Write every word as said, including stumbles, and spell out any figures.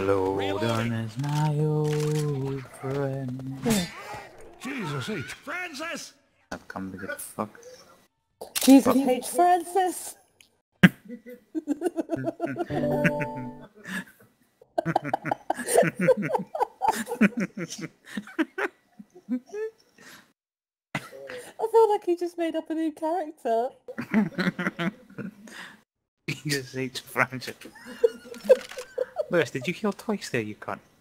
Loden is my old friend. Jesus H. Francis! I've come to get fucked. Jesus H. Francis! I feel like he just made up a new character. Jesus H. Francis. Lewis, did you kill twice there, you cunt?